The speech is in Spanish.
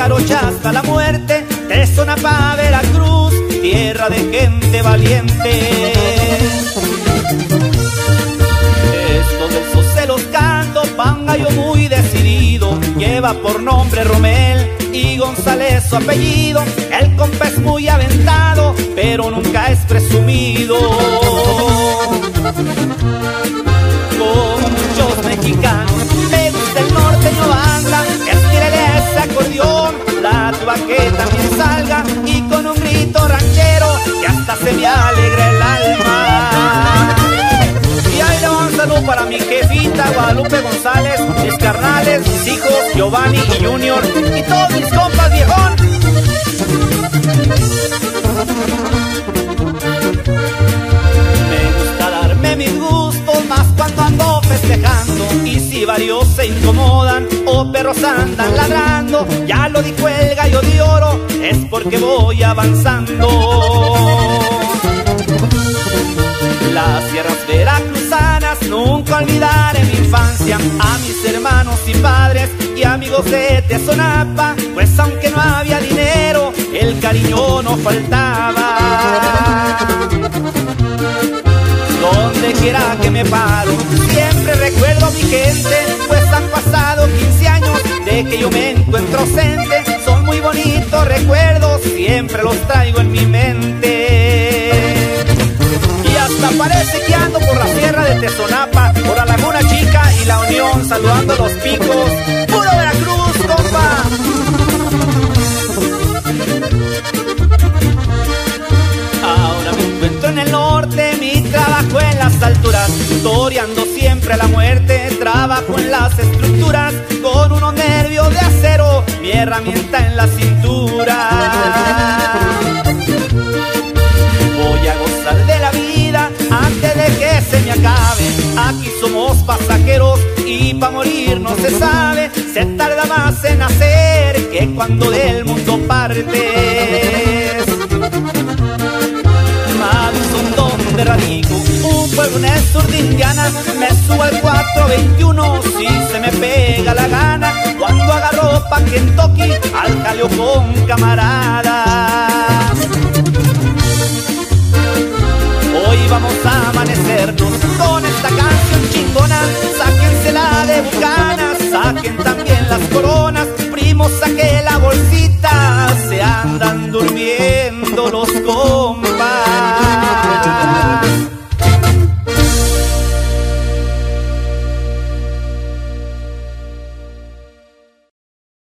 Jarocha hasta la muerte, Tezonapa, Veracruz, tierra de gente valiente. Estos versos se los canto pa' un gallo muy decidido, lleva por nombre Romel y González su apellido. El compa es muy aventado, pero nunca es presumido. Como muchos mexicanos, me gusta el norteño banda, estírele ese acordeón, la tuba que también salga, y con un grito ranchero que hasta se me alegra el alma. Y ahí le va un saludo para mi jefita Guadalupe González, mis carnales, mis hijos Giovanni y Junior, y todos mis compas, viejón. Me gusta darme mis gustos, más cuando ando festejando, y si varios se incomodan o perros andan ladrando, ya lo dijo el gallo de oro, es porque voy avanzando. Las sierras veracruzanas nunca olvidaré mi infancia, a mis hermanos y padres y amigos de Tezonapa, pues aunque no había dinero, el cariño no faltaba. Donde quiera que me paro, siempre recuerdo a mi gente, pues han pasado 15 años de que yo me encuentro ausente. Son muy bonitos recuerdos, siempre los traigo en mi mente. Y hasta parece que ando por la sierra de Tezonapa, por la Laguna Chica y la Unión, saludando los picos. ¡Puro Veracruz, compa! Ahora me encuentro en el norte, mi trabajo en las alturas, toreando siempre a la muerte, trabajo en las estructuras, con unos nervios de acero, mi herramienta en la cintura. Voy a gozar de la vida antes de que se me acabe, aquí somos pasajeros y pa' morir no se sabe, se tarda más en nacer que cuando del mundo partes. Madison, donde radico, un pueblo en el sur de Indiana, me subo al 421 si se me pega la gana, cuando agarro pa' Kentucky al jaleo con camaradas. Hoy vamos a amanecernos con esta canción chingona, sáquensela de bucanas, saquen también las coronas, primos saque la bolsita, se andan durmiendo los coros.